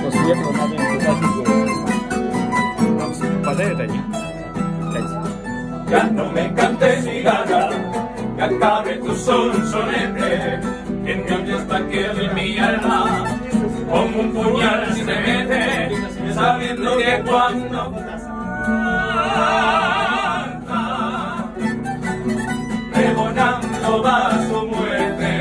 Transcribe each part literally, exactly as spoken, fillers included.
После этого надо им показать голову. Попадают они? Ya no me cantes cigarra, que acabe tu sonsonete, que me oyes pa' que en mi alma como un puñal se mete, sabiendo que cuando canta, pregonando va su muerte.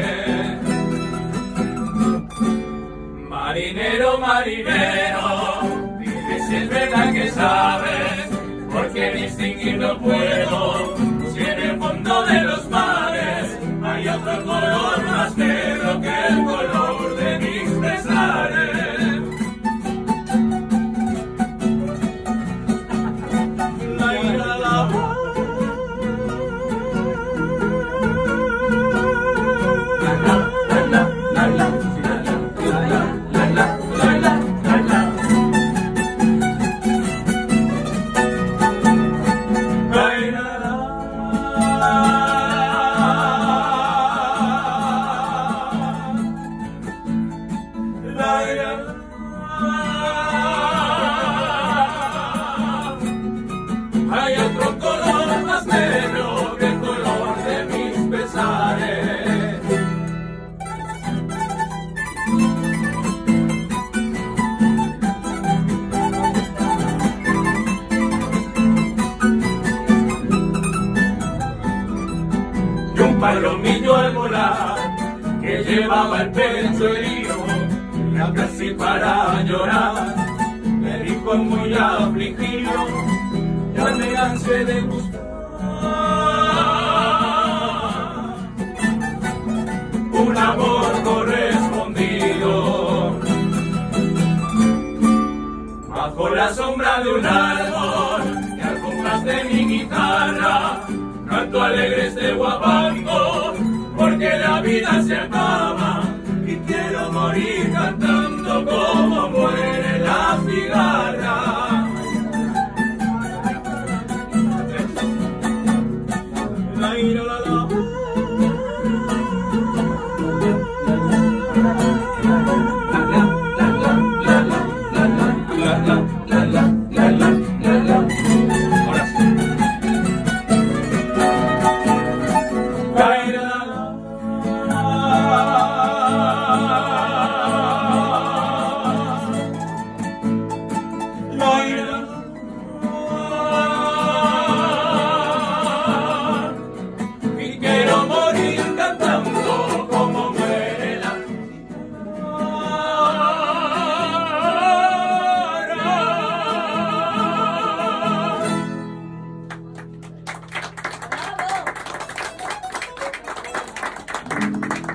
Marinero, marinero, dime si es verdad que sabes, porque distinguir no puedo, si en el fondo de los mares hay otro color más negro que el color de mis pesares. La ira, la hay otro color más negro que el color de mis pesares. Y un palomillo al volar que llevaba el pecho herido, ya casi para llorar, me dijo muy afligido: ya me cansé de buscar un amor correspondido. Bajo la sombra de un árbol y al compás de mi guitarra canto alegre este guapango, porque la vida se acaba y quiero morir cantando como muere la cigarra. La ira, la la. Ahora sí. La ira, la la. La ira, la la. Bravo.